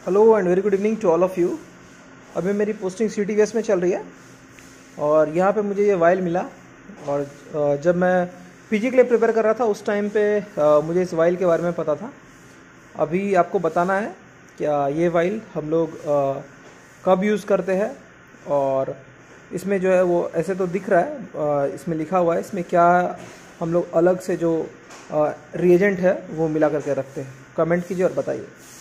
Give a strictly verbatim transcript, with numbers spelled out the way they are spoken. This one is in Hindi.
Hello and very good evening to all of you. अभी मेरी posting C T V S में चल रही है और यहाँ पे मुझे ये वाइल मिला। और जब मैं पी जी के लिए प्रिपेयर कर रहा था उस टाइम पे मुझे इस वाइल के बारे में पता था। अभी आपको बताना है क्या ये वाइल हम लोग कब यूज़ करते हैं, और इसमें जो है वो ऐसे तो दिख रहा है, इसमें लिखा हुआ है इसमें क्या हम लोग अलग से जो रिएजेंट है वो मिला करके रखते हैं। कमेंट कीजिए और बताइए।